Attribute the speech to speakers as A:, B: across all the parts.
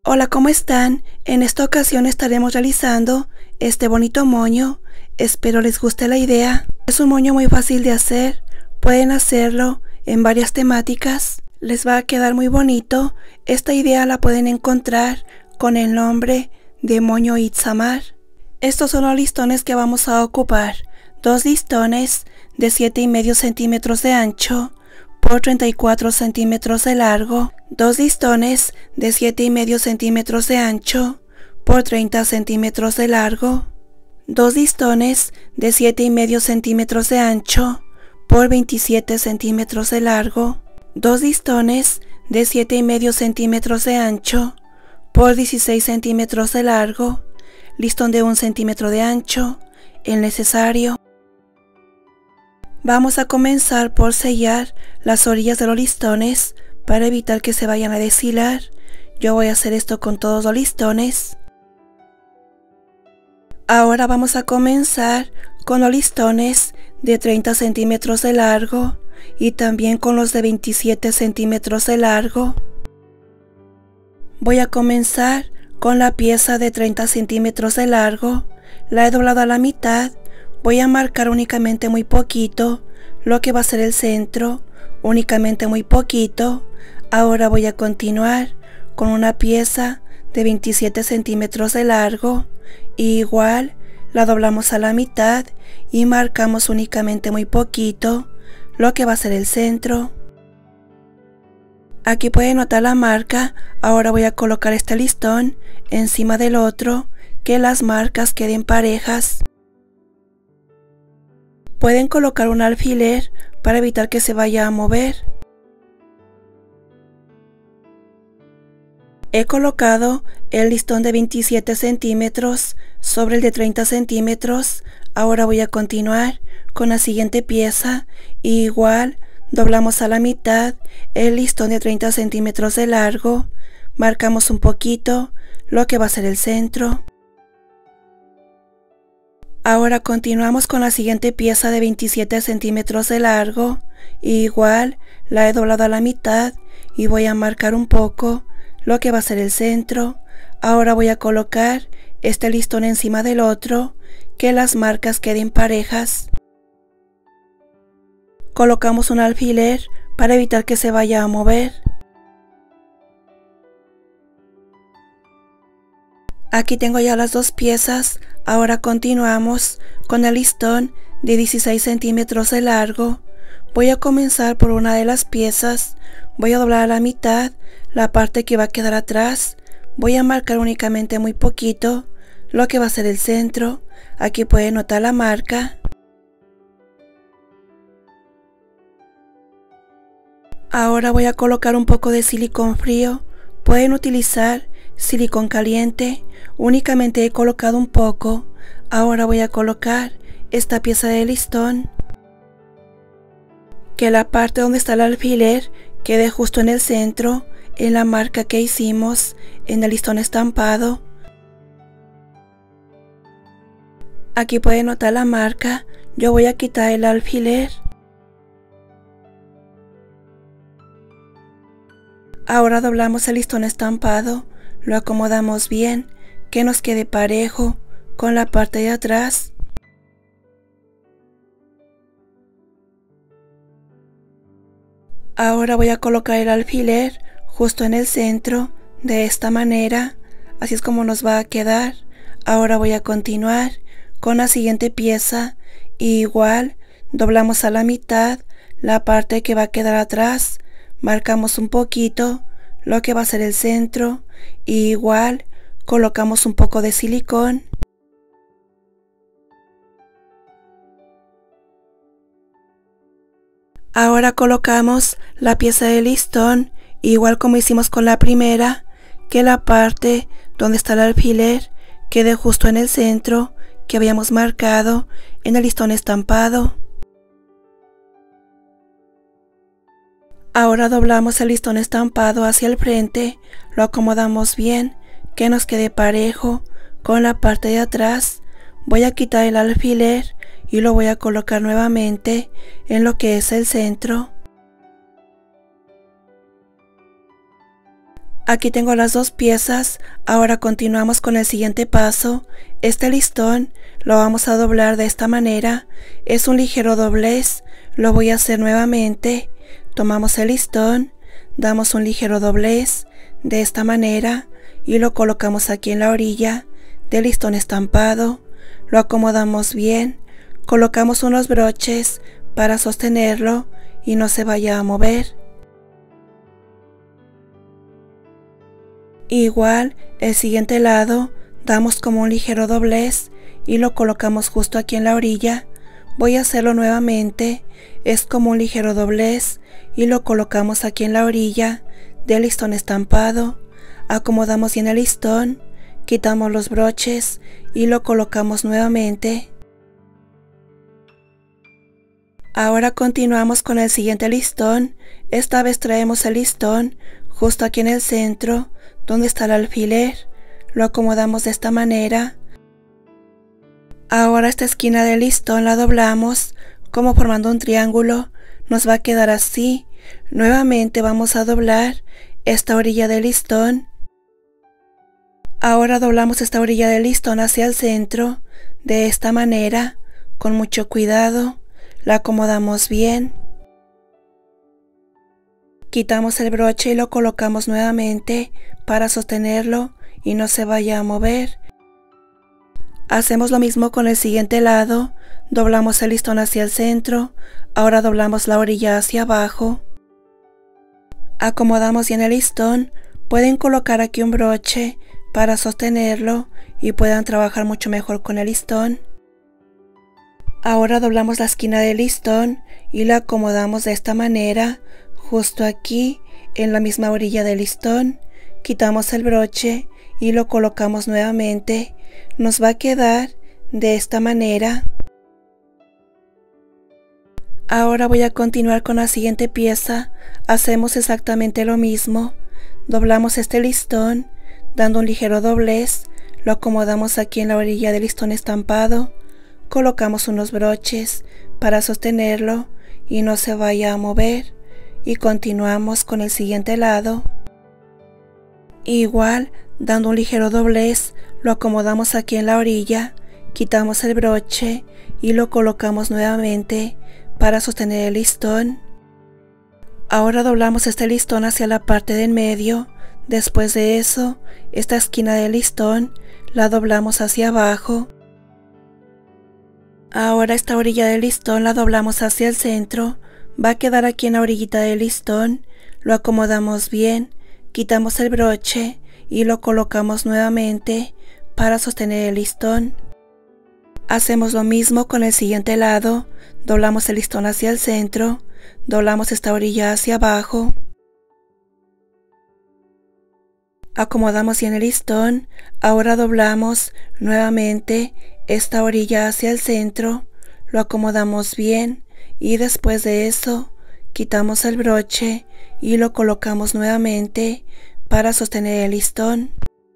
A: Hola, ¿cómo están? En esta ocasión estaremos realizando este bonito moño. Espero les guste la idea. Es un moño muy fácil de hacer. Pueden hacerlo en varias temáticas. Les va a quedar muy bonito. Esta idea la pueden encontrar con el nombre de moño Itzamar. Estos son los listones que vamos a ocupar. 2 listones de 7,5 centímetros de ancho por 34 centímetros de largo, 2 listones de 7,5 centímetros de ancho por 30 centímetros de largo, 2 listones de 7,5 centímetros de ancho por 27 centímetros de largo, 2 listones de 7,5 centímetros de ancho por 16 centímetros de largo, listón de 1 centímetro de ancho, el necesario. Vamos a comenzar por sellar las orillas de los listones para evitar que se vayan a deshilar. Yo voy a hacer esto con todos los listones. Ahora vamos a comenzar con los listones de 30 centímetros de largo y también con los de 27 centímetros de largo. Voy a comenzar con la pieza de 30 centímetros de largo. La he doblado a la mitad. Voy a marcar únicamente muy poquito lo que va a ser el centro, únicamente muy poquito. Ahora voy a continuar con una pieza de 27 centímetros de largo. Igual la doblamos a la mitad y marcamos únicamente muy poquito lo que va a ser el centro. Aquí pueden notar la marca. Ahora voy a colocar este listón encima del otro, que las marcas queden parejas. Pueden colocar un alfiler para evitar que se vaya a mover. He colocado el listón de 27 centímetros sobre el de 30 centímetros. Ahora voy a continuar con la siguiente pieza. Igual doblamos a la mitad el listón de 30 centímetros de largo. Marcamos un poquito lo que va a ser el centro. Ahora continuamos con la siguiente pieza de 27 centímetros de largo. Igual la he doblado a la mitad y voy a marcar un poco lo que va a ser el centro. Ahora voy a colocar este listón encima del otro, que las marcas queden parejas. Colocamos un alfiler para evitar que se vaya a mover. Aquí tengo ya las dos piezas. Ahora continuamos con el listón de 16 centímetros de largo. Voy a comenzar por una de las piezas. Voy a doblar a la mitad la parte que va a quedar atrás. Voy a marcar únicamente muy poquito lo que va a ser el centro. Aquí pueden notar la marca. Ahora voy a colocar un poco de silicón frío. Pueden utilizar silicón caliente. Únicamente he colocado un poco. Ahora voy a colocar esta pieza de listón, que la parte donde está el alfiler quede justo en el centro, en la marca que hicimos en el listón estampado. Aquí pueden notar la marca. Yo voy a quitar el alfiler. Ahora doblamos el listón estampado, lo acomodamos bien, que nos quede parejo con la parte de atrás. Ahora voy a colocar el alfiler justo en el centro, de esta manera. Así es como nos va a quedar. Ahora voy a continuar con la siguiente pieza. Igual doblamos a la mitad la parte que va a quedar atrás. Marcamos un poquito lo que va a ser el centro. Igual colocamos un poco de silicón. Ahora colocamos la pieza de listón, igual como hicimos con la primera, que la parte donde está el alfiler quede justo en el centro que habíamos marcado en el listón estampado. Ahora doblamos el listón estampado hacia el frente, lo acomodamos bien, que nos quede parejo con la parte de atrás. Voy a quitar el alfiler y lo voy a colocar nuevamente en lo que es el centro. Aquí tengo las dos piezas. Ahora continuamos con el siguiente paso. Este listón lo vamos a doblar de esta manera. Es un ligero doblez. Lo voy a hacer nuevamente. Tomamos el listón, damos un ligero doblez de esta manera y lo colocamos aquí en la orilla del listón estampado. Lo acomodamos bien, colocamos unos broches para sostenerlo y no se vaya a mover. Igual el siguiente lado damos como un ligero doblez y lo colocamos justo aquí en la orilla. Voy a hacerlo nuevamente. Es como un ligero doblez y lo colocamos aquí en la orilla del listón estampado. Acomodamos bien el listón, quitamos los broches y lo colocamos nuevamente. Ahora continuamos con el siguiente listón. Esta vez traemos el listón justo aquí en el centro donde está el alfiler. Lo acomodamos de esta manera. Ahora esta esquina del listón la doblamos como formando un triángulo. Nos va a quedar así. Nuevamente vamos a doblar esta orilla del listón. Ahora doblamos esta orilla del listón hacia el centro de esta manera, con mucho cuidado. La acomodamos bien. Quitamos el broche y lo colocamos nuevamente para sostenerlo y no se vaya a mover. Hacemos lo mismo con el siguiente lado. Doblamos el listón hacia el centro. Ahora doblamos la orilla hacia abajo. Acomodamos bien el listón. Pueden colocar aquí un broche para sostenerlo y puedan trabajar mucho mejor con el listón. Ahora doblamos la esquina del listón y la acomodamos de esta manera, justo aquí en la misma orilla del listón. Quitamos el broche y lo colocamos nuevamente. Nos va a quedar de esta manera. Ahora voy a continuar con la siguiente pieza. Hacemos exactamente lo mismo. Doblamos este listón, dando un ligero doblez. Lo acomodamos aquí en la orilla del listón estampado. Colocamos unos broches para sostenerlo y no se vaya a mover. Y continuamos con el siguiente lado. Igual, dando un ligero doblez, lo acomodamos aquí en la orilla, quitamos el broche y lo colocamos nuevamente para sostener el listón. Ahora doblamos este listón hacia la parte del medio. Después de eso, esta esquina del listón la doblamos hacia abajo. Ahora esta orilla del listón la doblamos hacia el centro. Va a quedar aquí en la orillita del listón. Lo acomodamos bien, quitamos el broche y lo colocamos nuevamente para sostener el listón. Hacemos lo mismo con el siguiente lado. Doblamos el listón hacia el centro, doblamos esta orilla hacia abajo. Acomodamos bien el listón. Ahora doblamos nuevamente esta orilla hacia el centro, lo acomodamos bien y después de eso quitamos el broche y lo colocamos nuevamente para sostener el listón.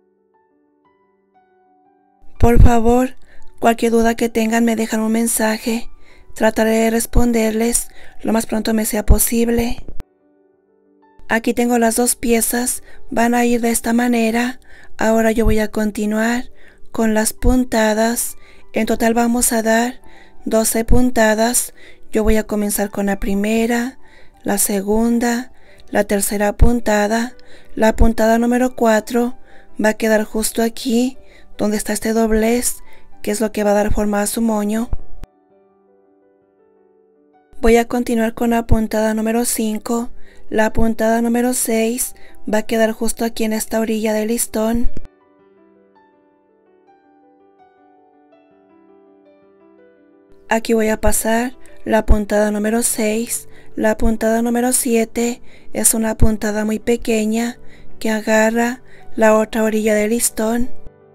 A: Por favor, cualquier duda que tengan me dejan un mensaje. Trataré de responderles lo más pronto me sea posible. Aquí tengo las dos piezas, van a ir de esta manera. Ahora yo voy a continuar con las puntadas. En total vamos a dar 12 puntadas. Yo voy a comenzar con la primera, la segunda, la tercera puntada. La puntada número 4 va a quedar justo aquí donde está este doblez, que es lo que va a dar forma a su moño. Voy a continuar con la puntada número 5. La puntada número 6 va a quedar justo aquí en esta orilla del listón. Aquí voy a pasar la puntada número 6. La puntada número 7 es una puntada muy pequeña que agarra la otra orilla del listón.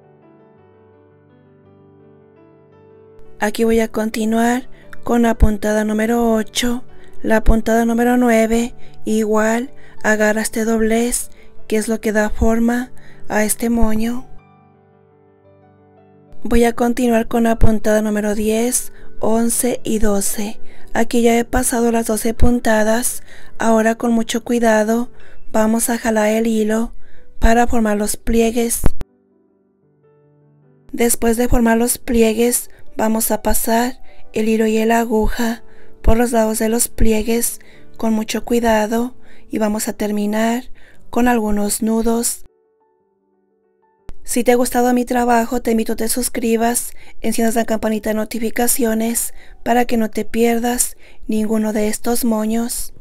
A: Aquí voy a continuar con la puntada número 8. La puntada número 9 igual agarra este doblez, que es lo que da forma a este moño. Voy a continuar con la puntada número 10, 11 y 12. Aquí ya he pasado las 12 puntadas. Ahora con mucho cuidado vamos a jalar el hilo para formar los pliegues. Después de formar los pliegues, vamos a pasar el hilo y la aguja por los lados de los pliegues con mucho cuidado y vamos a terminar con algunos nudos. Si te ha gustado mi trabajo, te invito a que te suscribas, enciendas la campanita de notificaciones para que no te pierdas ninguno de estos moños.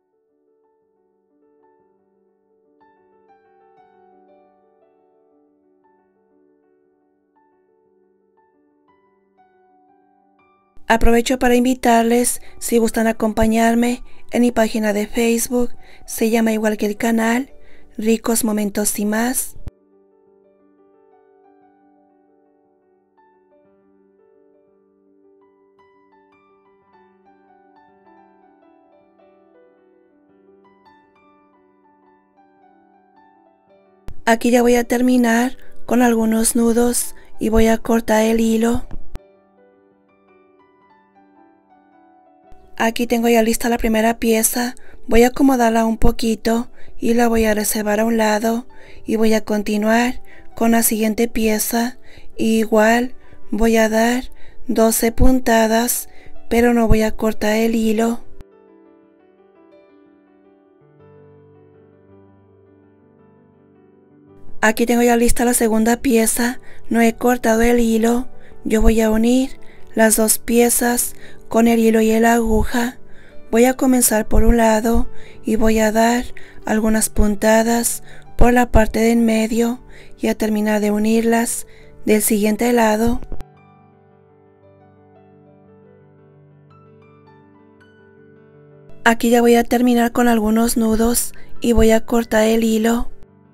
A: Aprovecho para invitarles, si gustan acompañarme en mi página de Facebook, se llama igual que el canal, Ricos Momentos y Más. Aquí ya voy a terminar con algunos nudos y voy a cortar el hilo. Aquí tengo ya lista la primera pieza, voy a acomodarla un poquito y la voy a reservar a un lado y voy a continuar con la siguiente pieza. Igual voy a dar 12 puntadas, pero no voy a cortar el hilo. Aquí tengo ya lista la segunda pieza, no he cortado el hilo, yo voy a unir las dos piezas con el hilo y la aguja. Voy a comenzar por un lado y voy a dar algunas puntadas por la parte de en medio y a terminar de unirlas del siguiente lado. Aquí ya voy a terminar con algunos nudos y voy a cortar el hilo.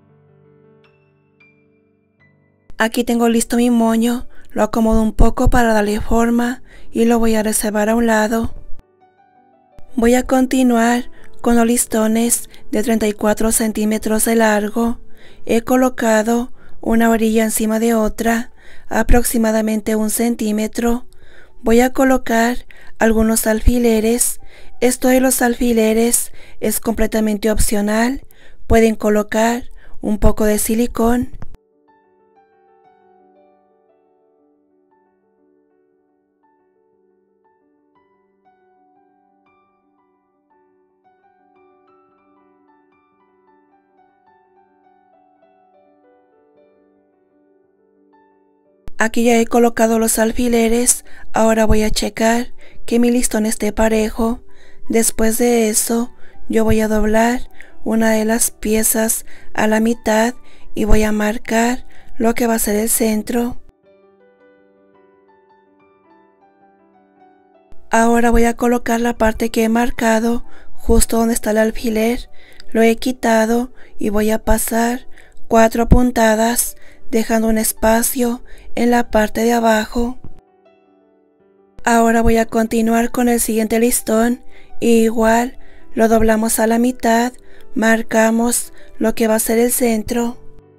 A: Aquí tengo listo mi moño, lo acomodo un poco para darle forma y lo voy a reservar a un lado. Voy a continuar con los listones de 34 centímetros de largo. He colocado una orilla encima de otra, aproximadamente 1 centímetro. Voy a colocar algunos alfileres. Esto de los alfileres es completamente opcional. Pueden colocar un poco de silicón. Aquí ya he colocado los alfileres, ahora voy a checar que mi listón esté parejo. Después de eso, yo voy a doblar una de las piezas a la mitad y voy a marcar lo que va a ser el centro. Ahora voy a colocar la parte que he marcado justo donde está el alfiler. Lo he quitado y voy a pasar 4 puntadas dejando un espacio en la parte de abajo. Ahora voy a continuar con el siguiente listón y igual lo doblamos a la mitad, marcamos lo que va a ser el centro.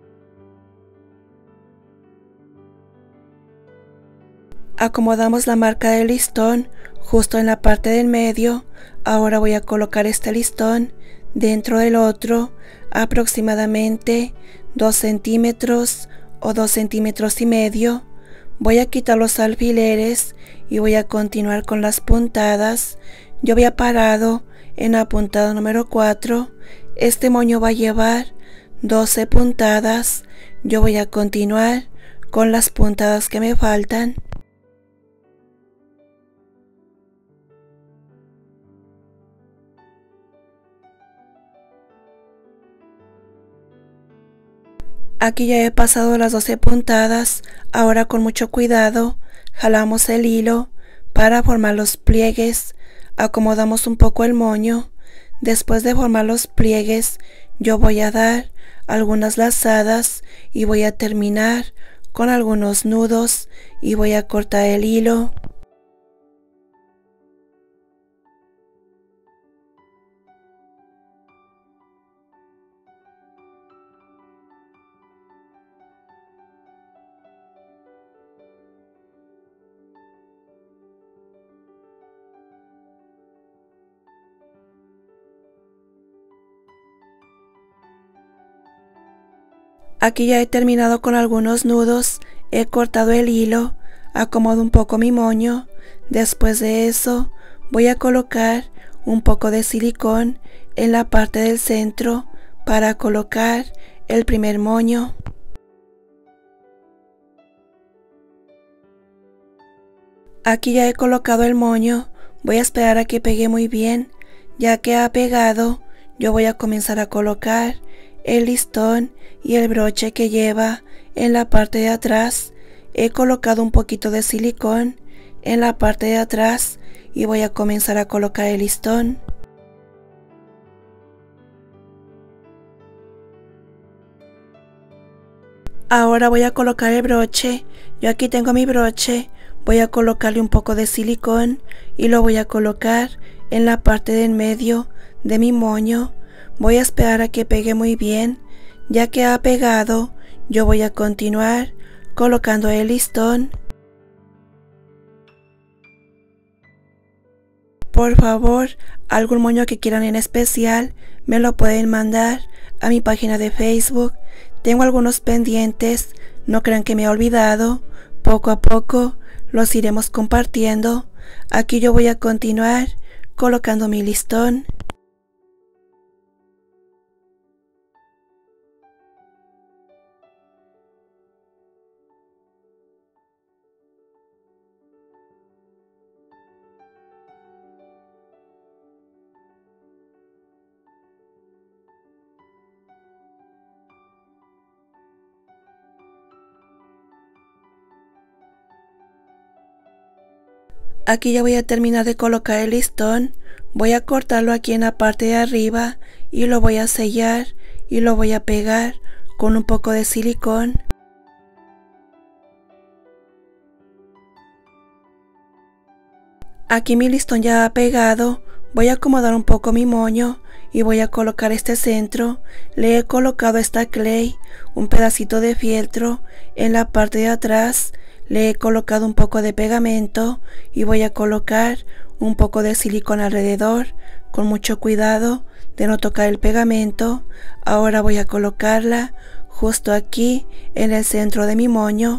A: Acomodamos la marca del listón justo en la parte del medio. Ahora voy a colocar este listón dentro del otro, aproximadamente 2 centímetros o 2 centímetros y medio. Voy a quitar los alfileres y voy a continuar con las puntadas. Yo había parado en la puntada número 4. Este moño va a llevar 12 puntadas. Yo voy a continuar con las puntadas que me faltan. Aquí ya he pasado las 12 puntadas, ahora con mucho cuidado jalamos el hilo para formar los pliegues, acomodamos un poco el moño. Después de formar los pliegues, yo voy a dar algunas lazadas y voy a terminar con algunos nudos y voy a cortar el hilo. Aquí ya he terminado con algunos nudos, he cortado el hilo, acomodo un poco mi moño. Después de eso voy a colocar un poco de silicón en la parte del centro para colocar el primer moño. Aquí ya he colocado el moño, voy a esperar a que pegue muy bien. Ya que ha pegado, yo voy a comenzar a colocar el listón y el broche que lleva en la parte de atrás. He colocado un poquito de silicón en la parte de atrás y voy a comenzar a colocar el listón. Ahora voy a colocar el broche. Yo aquí tengo mi broche, voy a colocarle un poco de silicón y lo voy a colocar en la parte del medio de mi moño. Voy a esperar a que pegue muy bien. Ya que ha pegado, yo voy a continuar colocando el listón. Por favor, algún moño que quieran en especial, me lo pueden mandar a mi página de Facebook. Tengo algunos pendientes, no crean que me he olvidado. Poco a poco los iremos compartiendo. Aquí yo voy a continuar colocando mi listón. Aquí ya voy a terminar de colocar el listón. Voy a cortarlo aquí en la parte de arriba y lo voy a sellar y lo voy a pegar con un poco de silicón. Aquí mi listón ya ha pegado. Voy a acomodar un poco mi moño y voy a colocar este centro. Le he colocado esta clay, un pedacito de fieltro en la parte de atrás. Le he colocado un poco de pegamento y voy a colocar un poco de silicón alrededor, con mucho cuidado de no tocar el pegamento. Ahora voy a colocarla justo aquí en el centro de mi moño.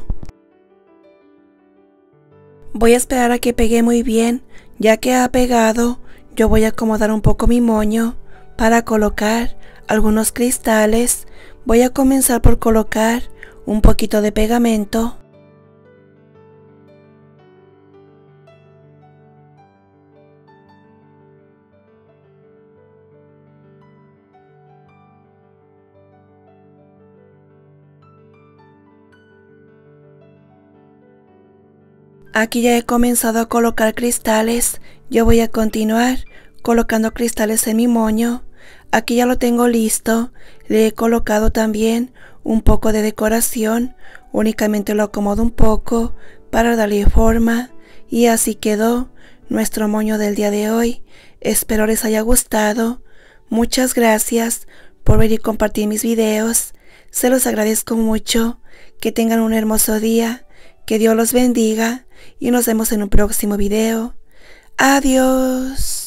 A: Voy a esperar a que pegue muy bien. Ya que ha pegado, yo voy a acomodar un poco mi moño para colocar algunos cristales. Voy a comenzar por colocar un poquito de pegamento. Aquí ya he comenzado a colocar cristales. Yo voy a continuar colocando cristales en mi moño. Aquí ya lo tengo listo. Le he colocado también un poco de decoración. Únicamente lo acomodo un poco para darle forma. Y así quedó nuestro moño del día de hoy. Espero les haya gustado. Muchas gracias por ver y compartir mis videos. Se los agradezco mucho. Que tengan un hermoso día. Que Dios los bendiga y nos vemos en un próximo video. Adiós.